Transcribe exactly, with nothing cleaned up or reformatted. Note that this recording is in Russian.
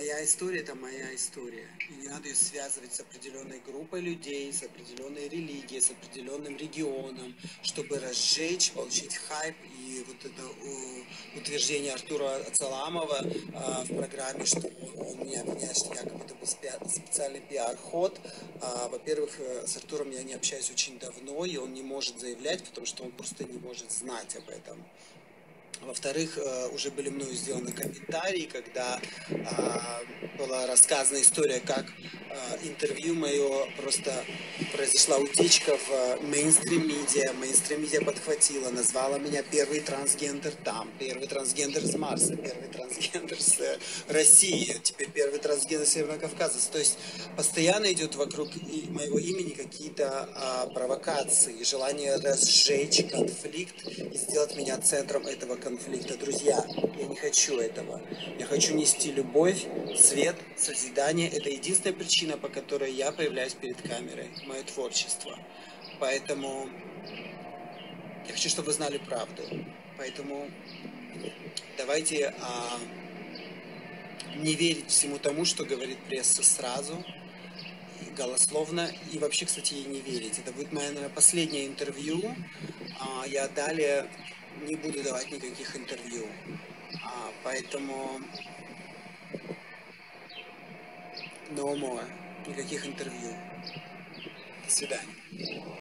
моя история – это моя история. И не надо ее связывать с определенной группой людей, с определенной религией, с определенным регионом, чтобы разжечь, получить хайп. И вот это утверждение Артура Ацаламова а, в программе, что он меня обвиняет, что якобы это был специальный пиар-ход. А, во-первых, с Артуром я не общаюсь очень давно, и он не может заявлять, потому что он просто не может знать об этом. Во-вторых, уже были мною сделаны комментарии, когда а, была рассказана история, как а, интервью мое просто произошла утечка в мейнстрим-медиа. Мейнстрим-медиа подхватила, назвала меня первый трансгендер там, первый трансгендер с Марса, первый трансгендер с России, теперь первый трансгендер Северного Кавказа. То есть постоянно идет вокруг моего имени какие-то а, провокации, желание разжечь конфликт и сделать меня центром этого конфликта. Друзья, я не хочу этого. Я хочу нести любовь, свет, созидание. Это единственная причина, по которой я появляюсь перед камерой, мое творчество. Поэтому я хочу, чтобы вы знали правду. Поэтому давайте а, не верить всему тому, что говорит пресса сразу, голословно, и вообще, кстати, ей не верить. Это будет мое, наверное, последнее интервью. А, я далее не буду давать никаких интервью. А, поэтому no more. Никаких интервью. До свидания.